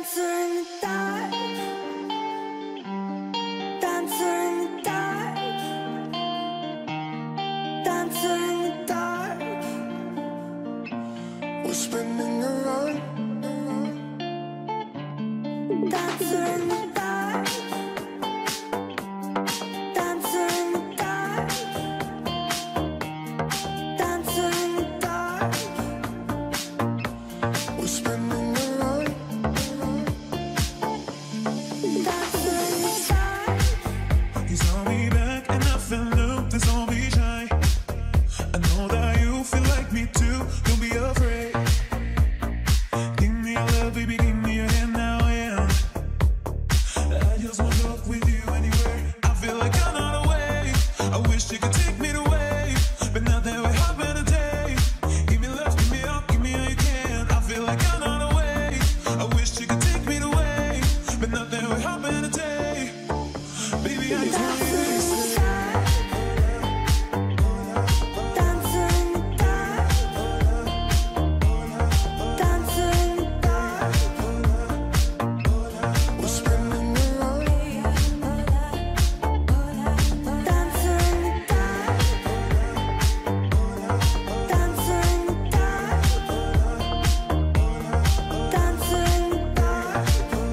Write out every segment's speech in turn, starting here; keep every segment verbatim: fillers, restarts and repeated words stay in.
Dancer in the dark, dancer in the dark, dancer in the dark. We're spinning around, dancer in the dark, dancer in the dark, dancer in the dark. We're spinning around. You saw me back and I fell loop, this won't be shy. I know that you feel like me too, don't be afraid. Give me your love, baby, give me your hand now, yeah. I just wanna walk with you anywhere. I feel like I'm on a wave, I wish you could take me to wave, but now that we're having a day. Give me love, give me up, give me all you can. I feel like I'm on a wave, I wish you could take me to wave, but now that we're having a day. Baby, I just want you to stay. Dancer in the dark, dancer in the dark. We're spinning around. Dancer in the dark, dancer in the dark, dancer in the dark.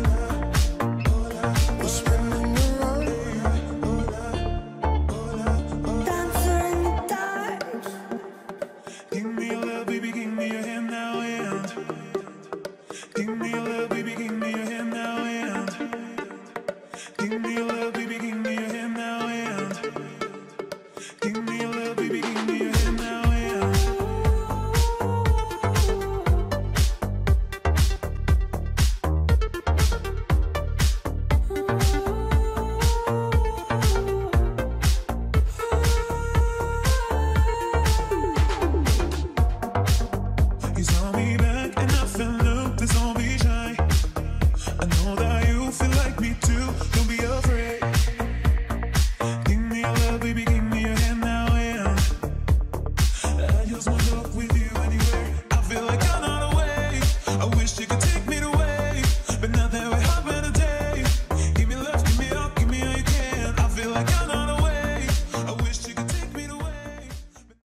We're spinning around. Dancer in the dark. Give me your love, baby, give me your hand now, and give me your love, baby, give me your hand now, and give me your love, baby, give me your hand now, and give me your love, baby, give me your hand now, and you saw me back and I fell loop, this won't be shy. I know that you feel like me too, don't be afraid. Give me your love, baby, give me your hand now, and I just wanna walk with you anywhere. I feel like I'm on a wave, I wish you could take me to